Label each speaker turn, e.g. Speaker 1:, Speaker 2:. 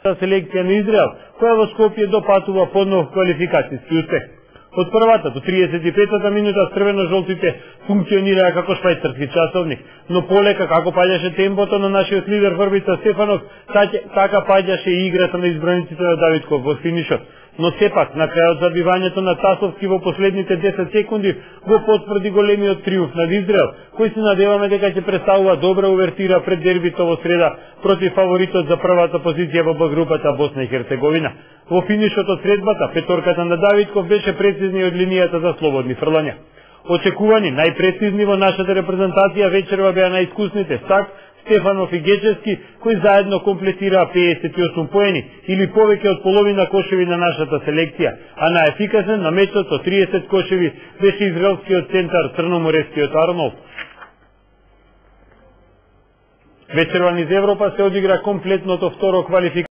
Speaker 1: селекција на Израел, која во Скопје допатува по нов квалификацијски успех. Од првата до 35-та минута црвено-жолтите функционираа како швајцарски часовник, но полека како паѓаше темпото на нашиот лидер Врбица Стефанов, така паѓаше и играта на избраниците на Давидков во финишот. Но сепак, на крајот забивањето на Тасовски во последните 10 секунди го потврди големиот триумф над Израел, кој се надеваме дека ќе представува добра увертира пред дербито во среда против фаворитот за првата позиција во Б групата Босна и Херцеговина. Во финишот од средбата, петорката на Давидков беше прецизни од линијата за слободни фрлања. Очекувани, најпрецизни во нашата репрезентација вечерва беа најискусните Стак, Стефанов и Гечевски, кои заедно комплетираа 58 поени, или повеќе од половина кошеви на нашата селекција, а најефикасен на мечот со 30 кошеви беше израелскиот центар црноморескиот Арнолд. Вечерва низ Европа се одигра комплетното второ квалификација